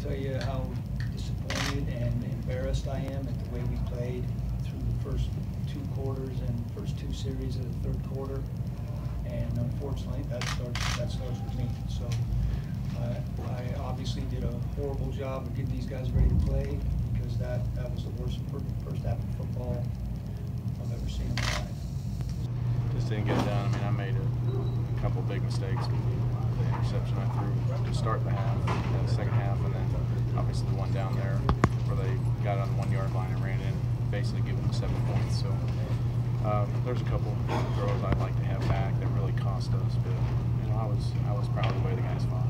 tell you how disappointed and embarrassed I am at the way we played through the first 2 quarters and first 2 series of the 3rd quarter. And unfortunately, that starts with me. So I obviously did a horrible job of getting these guys ready to play, because that was the worst first half of football I've ever seen in my life. Just didn't get it done. I mean, I made a couple big mistakes. The interception I threw to start the half, the second half, and then obviously the one down there where they got on the 1-yard line and ran in, basically giving them 7 points. So there's a couple throws I'd like to have back that really cost us, but I was proud of the way the guys fought.